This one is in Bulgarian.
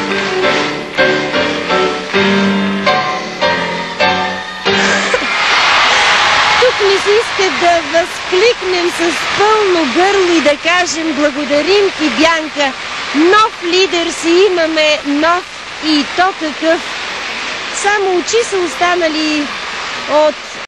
Ми се иска да възкликнем с пълно гърло и да кажем: благодарим ти, Бянка! Нов лидер си имаме, нов, и то какъв! Само очи са останали от